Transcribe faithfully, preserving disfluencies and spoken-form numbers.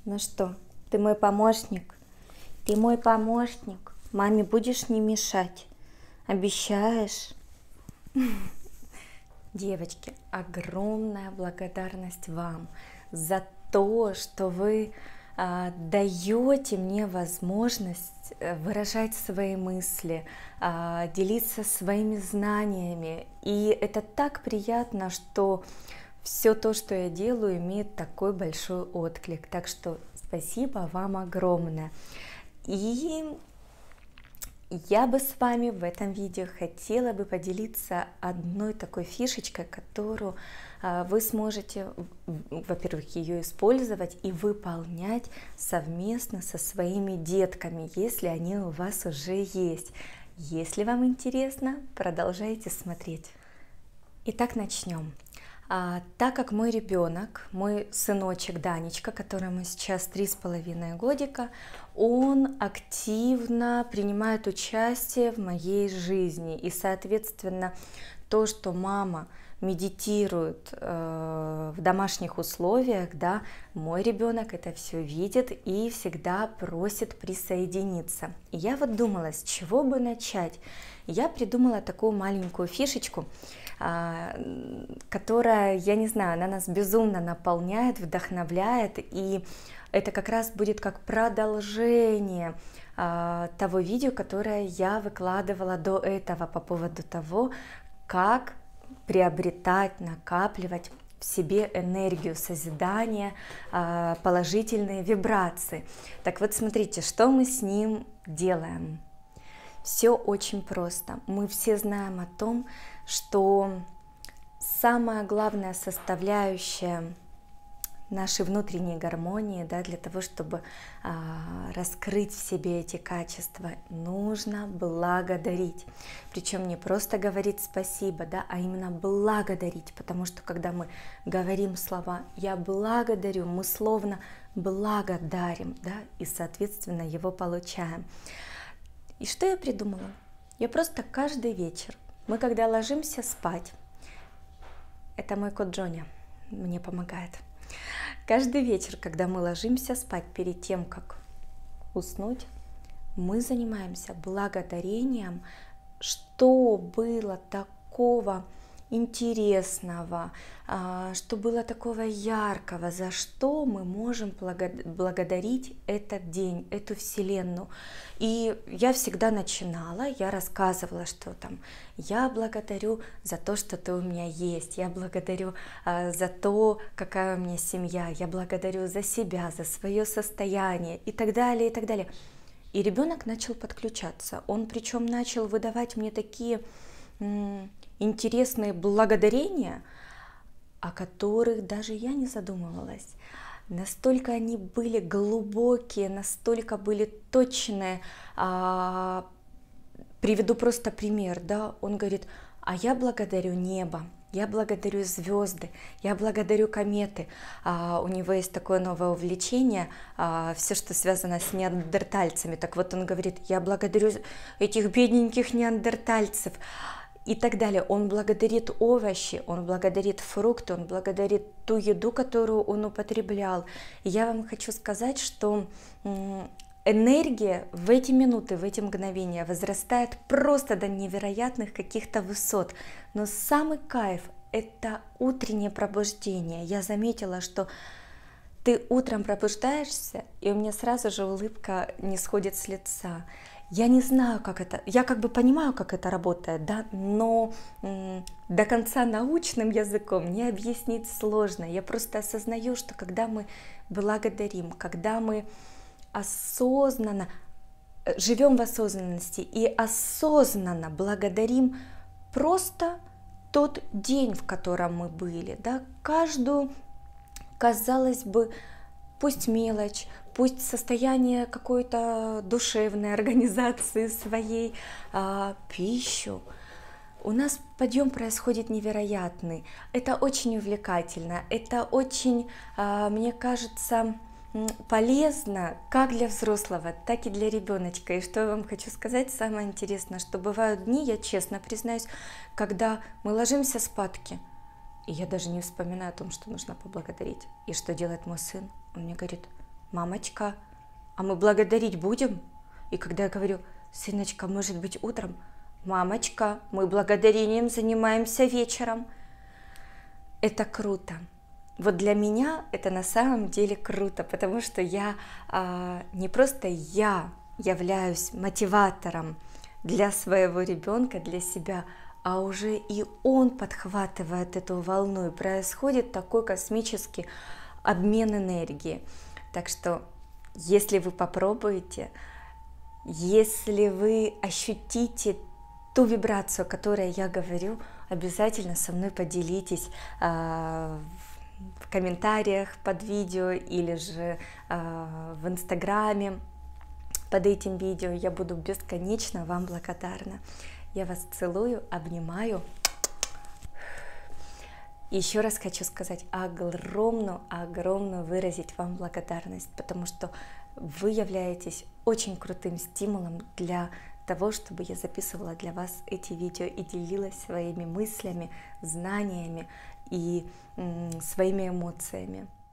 Ну что, ты мой помощник? Ты мой помощник. Маме будешь не мешать? Обещаешь? Девочки, огромная благодарность вам за то, что вы а, даете мне возможность выражать свои мысли, а, делиться своими знаниями. И это так приятно, что все то, что я делаю, имеет такой большой отклик. Так что спасибо вам огромное. И я бы с вами в этом видео хотела бы поделиться одной такой фишечкой, которую вы сможете, во-первых, ее использовать и выполнять совместно со своими детками, если они у вас уже есть. Если вам интересно, продолжайте смотреть. Итак, начнем. А, так как мой ребенок, мой сыночек Данечка, которому сейчас три с половиной годика, он активно принимает участие в моей жизни. И, соответственно, то, что мама медитирует э, в домашних условиях, да, мой ребенок это все видит и всегда просит присоединиться. И я вот думала, с чего бы начать. Я придумала такую маленькую фишечку, которая, я не знаю, она нас безумно наполняет, вдохновляет, и это как раз будет как продолжение того видео, которое я выкладывала до этого по поводу того, как приобретать, накапливать в себе энергию созидания, положительные вибрации. Так вот, смотрите, что мы с ним делаем. Все очень просто. Мы все знаем о том, что самая главная составляющая нашей внутренней гармонии, да, для того, чтобы а, раскрыть в себе эти качества, нужно благодарить. Причем не просто говорить спасибо, да, а именно благодарить, потому что когда мы говорим слова «я благодарю», мы словно благодарим, да, и, соответственно, его получаем. И что я придумала? Я просто каждый вечер, мы когда ложимся спать, это мой кот Джоня мне помогает, каждый вечер, когда мы ложимся спать, перед тем, как уснуть, мы занимаемся благодарением, что было такого интересного, что было такого яркого, за что мы можем благодарить этот день, эту вселенную. И я всегда начинала, я рассказывала, что там я благодарю за то, что ты у меня есть, я благодарю за то, какая у меня семья, я благодарю за себя, за свое состояние и так далее, и так далее. И ребенок начал подключаться, он причем начал выдавать мне такие интересные благодарения, о которых даже я не задумывалась. Настолько они были глубокие, настолько были точные. А, приведу просто пример, да, он говорит: а я благодарю небо, я благодарю звезды, я благодарю кометы. А, у него есть такое новое увлечение, а, все, что связано с неандертальцами. Так вот он говорит: я благодарю этих бедненьких неандертальцев. И так далее. Он благодарит овощи, он благодарит фрукты, он благодарит ту еду, которую он употреблял. И я вам хочу сказать, что энергия в эти минуты, в эти мгновения возрастает просто до невероятных каких-то высот. Но самый кайф – это утреннее пробуждение. Я заметила, что ты утром пробуждаешься, и у меня сразу же улыбка не сходит с лица. Я не знаю, как это, я как бы понимаю, как это работает, да, но м, до конца научным языком не объяснить сложно. Я просто осознаю, что когда мы благодарим, когда мы осознанно живем в осознанности и осознанно благодарим просто тот день, в котором мы были, да, каждую, казалось бы, пусть мелочь, пусть состояние какой-то душевной организации своей, а, пищу. У нас подъем происходит невероятный. Это очень увлекательно, это очень, а, мне кажется, полезно как для взрослого, так и для ребеночка. И что я вам хочу сказать, самое интересное, что бывают дни, я честно признаюсь, когда мы ложимся спадки, и я даже не вспоминаю о том, что нужно поблагодарить. И что делает мой сын? Он мне говорит: мамочка, а мы благодарить будем? И когда я говорю, сыночка, может быть утром, мамочка, мы благодарением занимаемся вечером. Это круто. Вот для меня это на самом деле круто, потому что я а, не просто я являюсь мотиватором для своего ребенка, для себя, а уже и он подхватывает эту волну, и происходит такой космический обмен энергии. Так что, если вы попробуете, если вы ощутите ту вибрацию, о которой я говорю, обязательно со мной поделитесь э, в комментариях под видео или же э, в инстаграме под этим видео. Я буду бесконечно вам благодарна. Я вас целую, обнимаю. Еще раз хочу сказать огромную, огромную выразить вам благодарность, потому что вы являетесь очень крутым стимулом для того, чтобы я записывала для вас эти видео и делилась своими мыслями, знаниями и м, своими эмоциями.